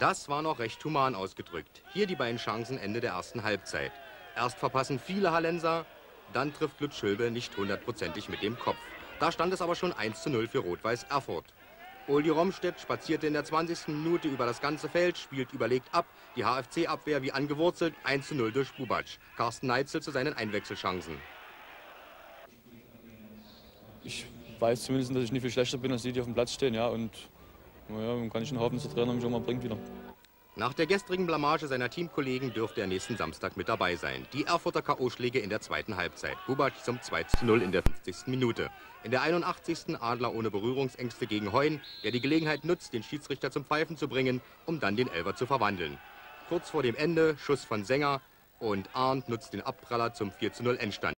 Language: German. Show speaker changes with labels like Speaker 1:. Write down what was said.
Speaker 1: Das war noch recht human ausgedrückt. Hier die beiden Chancen Ende der ersten Halbzeit. Erst verpassen viele Hallenser, dann trifft Lutz Schülbe nicht hundertprozentig mit dem Kopf. Da stand es aber schon 1:0 für Rot-Weiß Erfurt. Oldie Romstedt spazierte in der 20. Minute über das ganze Feld, spielt überlegt ab. Die HFC-Abwehr wie angewurzelt, 1:0 durch Bubac. Carsten Neitzel zu seinen Einwechselchancen.
Speaker 2: Ich weiß zumindest, dass ich nicht viel schlechter bin als die, die auf dem Platz stehen. Ja, und naja, dann kann ich hoffen, dass der Trainer mich auch mal bringt wieder.
Speaker 1: Nach der gestrigen Blamage seiner Teamkollegen dürfte er nächsten Samstag mit dabei sein. Die Erfurter K.O.-Schläge in der zweiten Halbzeit. Bubac zum 2:0 in der 50. Minute. In der 81. Adler ohne Berührungsängste gegen Heun, der die Gelegenheit nutzt, den Schiedsrichter zum Pfeifen zu bringen, um dann den Elfer zu verwandeln. Kurz vor dem Ende Schuss von Sänger und Arndt nutzt den Abpraller zum 4:0 Endstand.